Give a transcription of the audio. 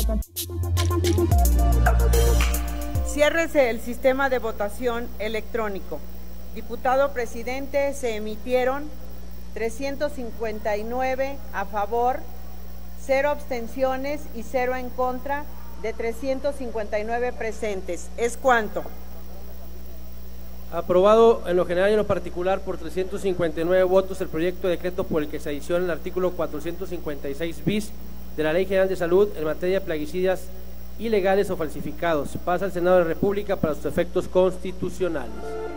Ciérrese el sistema de votación electrónico. Diputado presidente, se emitieron 359 a favor, 0 abstenciones y 0 en contra de 359 presentes. ¿Es cuánto? Aprobado en lo general y en lo particular por 359 votos el proyecto de decreto por el que se adiciona el artículo 456 bis de la Ley General de Salud en materia de plaguicidas ilegales o falsificados. Pasa al Senado de la República para sus efectos constitucionales.